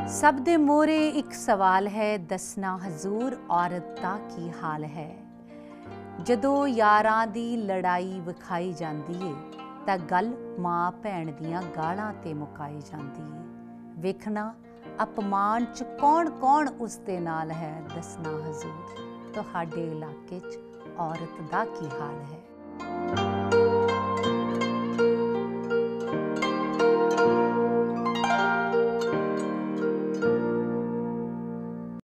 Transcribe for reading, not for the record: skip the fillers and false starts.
सब दे मोरे एक सवाल है, दसना हजूर औरत दा की हाल है। जदों यारां दी लड़ाई विखाई जांदी है तां गल मां भैण दियां गालां ते मुकाई जांदी है। वेखना अपमान च कौन कौन उस दे नाल है, दसना हजूर तुहाडे इलाके च औरत दा की हाल है।